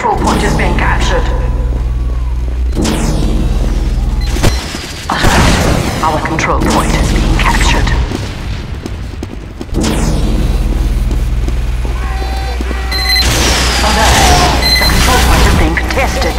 control point is being captured. Alert. Our control point is being captured. Alert. The control point is being contested.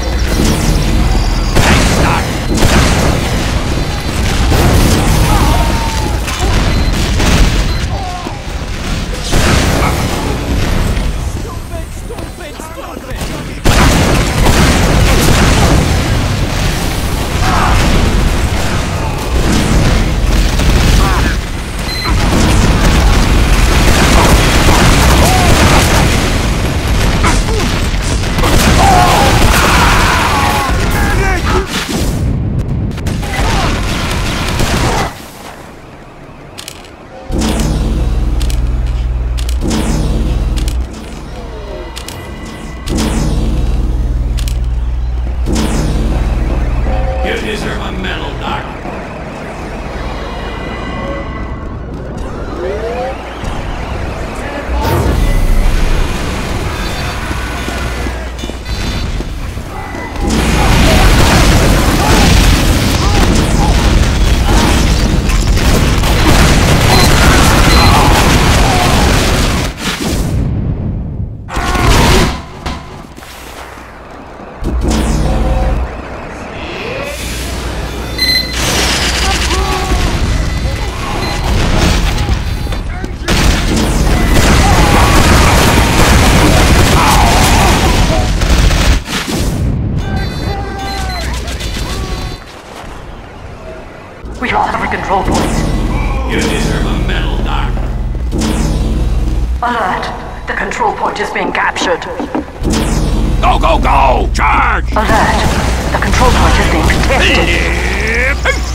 We lost our control point. You deserve a medal, Doc. Alert! The control point is being captured. Go, go, go! Charge! Alert! The control point is being contested.